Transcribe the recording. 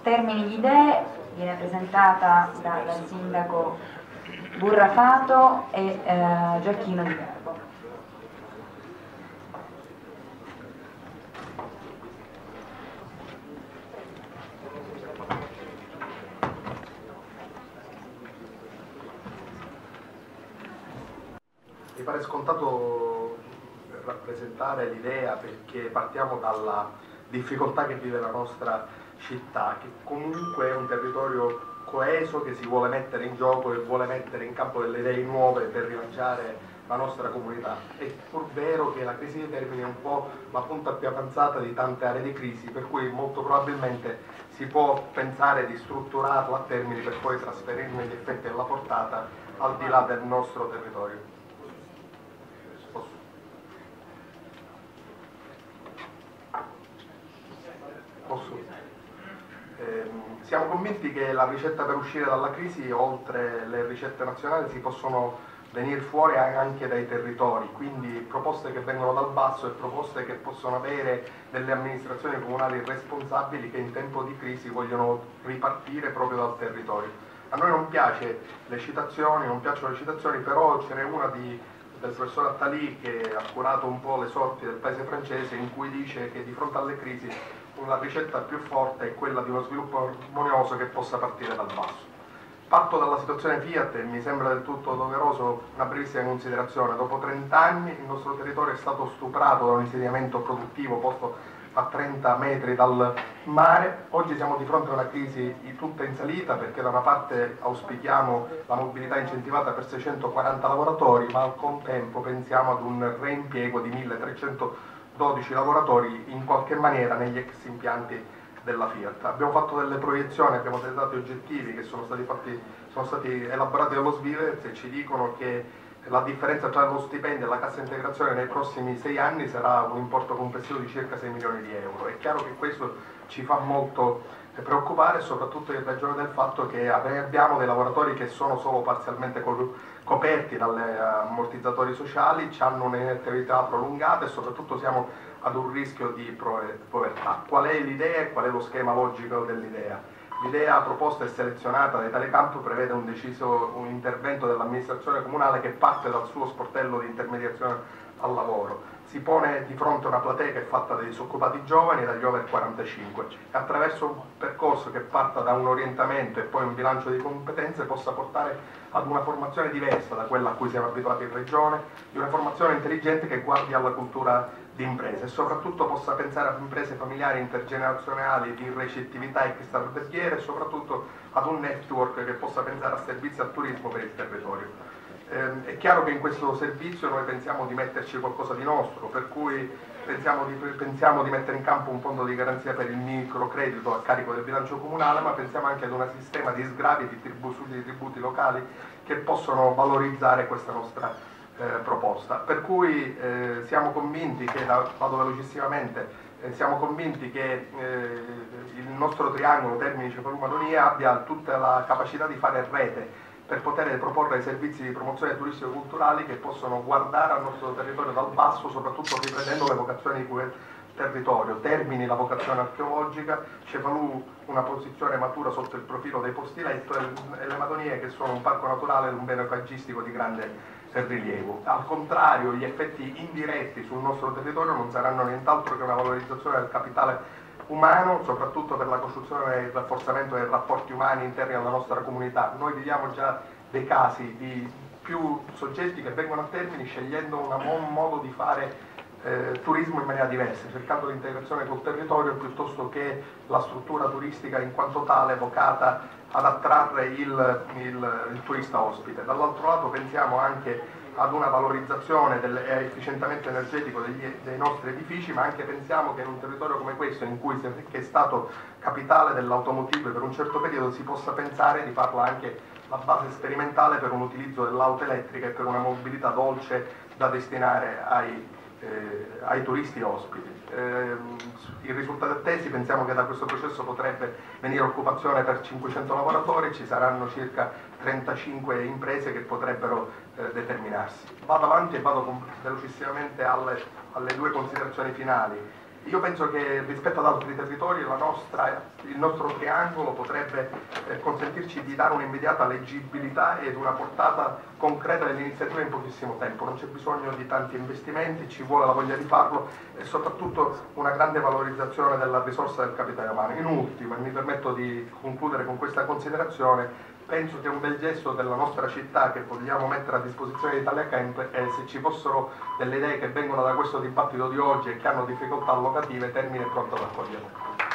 Termini di idee viene presentata dal sindaco Burrafato e Gioacchino Di Verbo. Mi pare scontato rappresentare l'idea, perché partiamo dalla difficoltà che vive la nostra città, che comunque è un territorio coeso che si vuole mettere in gioco e vuole mettere in campo delle idee nuove per rilanciare la nostra comunità. È pur vero che la crisi dei termini è un po' la punta più avanzata di tante aree di crisi, per cui molto probabilmente si può pensare di strutturarla a Termini per poi trasferirne gli effetti e la portata al di là del nostro territorio. Siamo convinti che la ricetta per uscire dalla crisi, oltre le ricette nazionali, si possono venire fuori anche dai territori, quindi proposte che vengono dal basso e proposte che possono avere delle amministrazioni comunali responsabili che in tempo di crisi vogliono ripartire proprio dal territorio. A noi non piacciono le citazioni, però ce n'è una del professor Attali che ha curato un po' le sorti del paese francese, in cui dice che di fronte alle crisi la ricetta più forte è quella di uno sviluppo armonioso che possa partire dal basso. Parto dalla situazione Fiat e mi sembra del tutto doveroso una brevissima considerazione. Dopo 30 anni il nostro territorio è stato stuprato da un insediamento produttivo posto a 30 metri dal mare. Oggi siamo di fronte a una crisi tutta in salita, perché da una parte auspichiamo la mobilità incentivata per 640 lavoratori, ma al contempo pensiamo ad un reimpiego di 1312 lavoratori in qualche maniera negli ex impianti della Fiat. Abbiamo fatto delle proiezioni, abbiamo dei dati oggettivi che sono stati elaborati dallo Svimez e ci dicono che la differenza tra lo stipendio e la cassa integrazione nei prossimi 6 anni sarà un importo complessivo di circa 6 milioni di euro. È chiaro che questo ci fa molto preoccupare, soprattutto in ragione del fatto che abbiamo dei lavoratori che sono solo parzialmente coperti dagli ammortizzatori sociali, hanno un'inattività prolungata e soprattutto siamo ad un rischio di povertà. Qual è l'idea e qual è lo schema logico dell'idea? L'idea proposta e selezionata da Italicamp prevede un intervento dell'amministrazione comunale che parte dal suo sportello di intermediazione al lavoro. Si pone di fronte a una platea che è fatta dai disoccupati giovani e dagli over 45 e attraverso un percorso che parta da un orientamento e poi un bilancio di competenze possa portare ad una formazione diversa da quella a cui siamo abituati in regione, di una formazione intelligente che guardi alla cultura di imprese e soprattutto possa pensare ad imprese familiari intergenerazionali di recettività e extraverghiere e soprattutto ad un network che possa pensare a servizi al turismo per il territorio. È chiaro che in questo servizio noi pensiamo di metterci qualcosa di nostro, per cui pensiamo di mettere in campo un fondo di garanzia per il microcredito a carico del bilancio comunale, ma pensiamo anche ad un sistema di sgravi sugli tributi locali che possono valorizzare questa nostra proposta. Per cui siamo convinti che, vado velocissimamente, siamo convinti che il nostro triangolo Termini, Cefalù, Madonia abbia tutta la capacità di fare rete per poter proporre servizi di promozione turistico-culturali che possono guardare al nostro territorio dal basso, soprattutto riprendendo le vocazioni di quel territorio. Termini la vocazione archeologica, Cefalù una posizione matura sotto il profilo dei posti letto e le Madonie che sono un parco naturale ed un bene paesaggistico di grande rilievo. Al contrario, gli effetti indiretti sul nostro territorio non saranno nient'altro che una valorizzazione del capitale umano, soprattutto per la costruzione e il rafforzamento dei rapporti umani interni alla nostra comunità. Noi viviamo già dei casi di più soggetti che vengono a Termini scegliendo un modo di fare turismo in maniera diversa, cercando l'integrazione col territorio piuttosto che la struttura turistica in quanto tale vocata ad attrarre il turista ospite. Dall'altro lato pensiamo anche ad una valorizzazione e efficientamento energetico dei nostri edifici, ma anche pensiamo che in un territorio come questo, che è stato capitale dell'automotive per un certo periodo, si possa pensare di farla anche la base sperimentale per un utilizzo dell'auto elettrica e per una mobilità dolce da destinare ai turisti ospiti. I risultati attesi, pensiamo che da questo processo potrebbe venire occupazione per 500 lavoratori, ci saranno circa 35 imprese che potrebbero determinarsi. Vado avanti e vado velocissimamente alle due considerazioni finali. Io penso che rispetto ad altri territori il nostro triangolo potrebbe consentirci di dare un'immediata leggibilità ed una portata concreta delle iniziative in pochissimo tempo. Non c'è bisogno di tanti investimenti, ci vuole la voglia di farlo e soprattutto una grande valorizzazione della risorsa del capitale umano. In ultimo, e mi permetto di concludere con questa considerazione, penso che un bel gesto della nostra città che vogliamo mettere a disposizione di Italia Camp è se ci fossero delle idee che vengono da questo dibattito di oggi e che hanno difficoltà allocative, Termini è pronto ad accogliere.